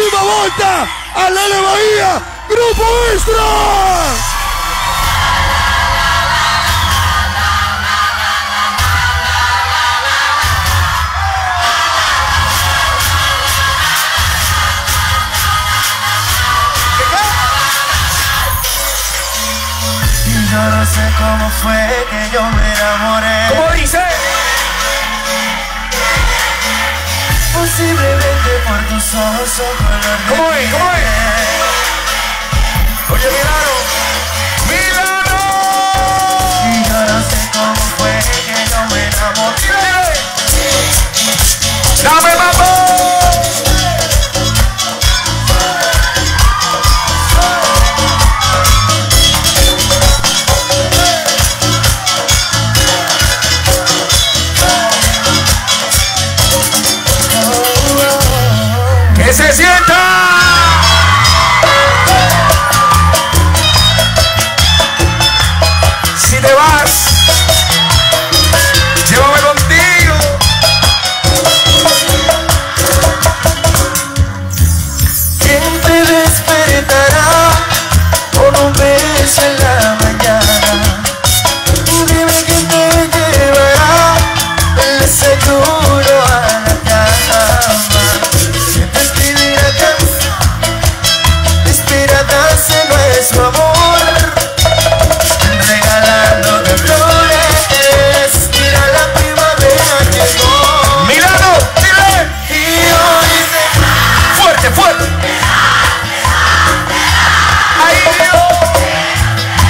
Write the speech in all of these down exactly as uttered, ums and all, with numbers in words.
prima volta all'Ele Bahia, Grupo Extra. Yo no sé cómo fue que yo me enamoré. ¿Cómo dice? Posiblemente por tus ojos o color de ¿Cómo es? ¿Cómo es? Oye, Milano, Milano. Y yo no sé cómo fue que yo me enamoré. ¡Dame mambo! ¡Que se sienta! Si te vas, llévame contigo. ¿Quién te despertará con un beso en la mañana? Dime quién te llevará el desayuno a la cama. Sientes que dirá que inspiradas en nuestro amor, regalándote flores. Mira la primavera llegó. Milano, dile. Y hoy te Fuerte, fuerte. Ahí,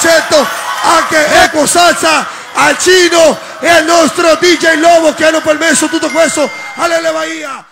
cento, anche Equo Salsa, al Cino e al nostro D J Lobo che hanno permesso tutto questo all'Ele Bahia.